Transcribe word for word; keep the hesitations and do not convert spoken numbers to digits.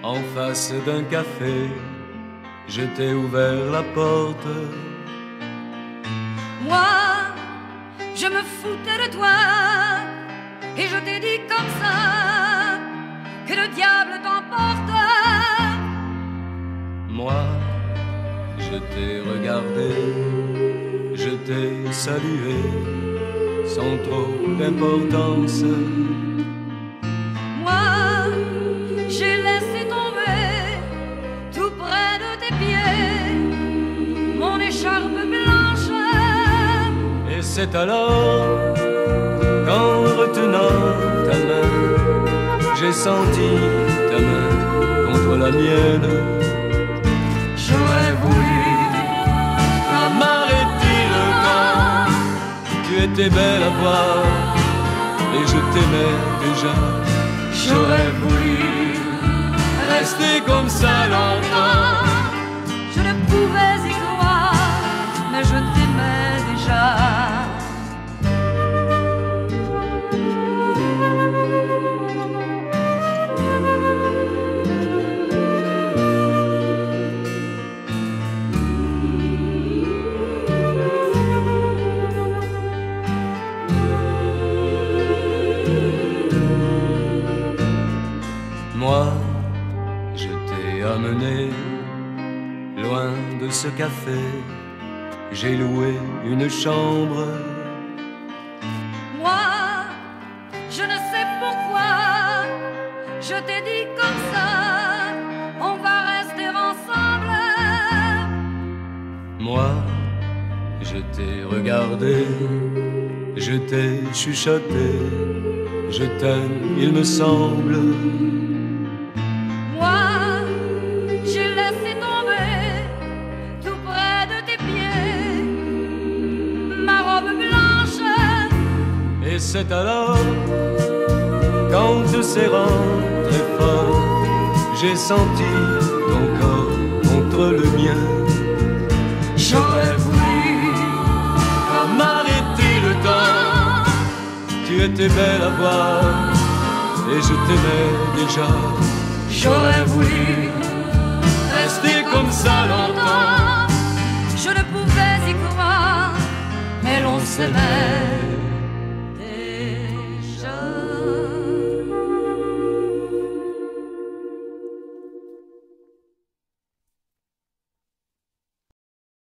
en face d'un café, je t'ai ouvert la porte. Moi, je me foutais de toi, et je t'ai dit comme ça, que le diable t'emporte. Moi, je t'ai regardé, je t'ai salué, sans trop d'importance. Moi, j'ai laissé tomber, tout près de tes pieds, mon écharpe blanche. Et c'est alors qu'en retenant ta main, j'ai senti ta main contre la mienne. J'aurais voulu m'arrêter le temps. Tu étais belle à voir et je t'aimais déjà. J'aurais voulu rester comme ça longtemps. Je ne pouvais y croire, mais je t'aimais déjà. Moi, je t'ai amené loin de ce café. J'ai loué une chambre. Moi, je ne sais pourquoi, je t'ai dit comme ça, on va rester ensemble. Moi, je t'ai regardé, je t'ai chuchoté, je t'aime, il me semble. Moi, j'ai laissé tomber, tout près de tes pieds, ma robe blanche. Et c'est alors qu'en te serrant très fort, j'ai senti ton corps contre le mien. J'aurais voulu m'arrêter le temps. Tu étais belle à voir et je t'aimais déjà. J'aurais voulu rester comme ça longtemps. Je ne pouvais y croire, mais l'on s'aimait.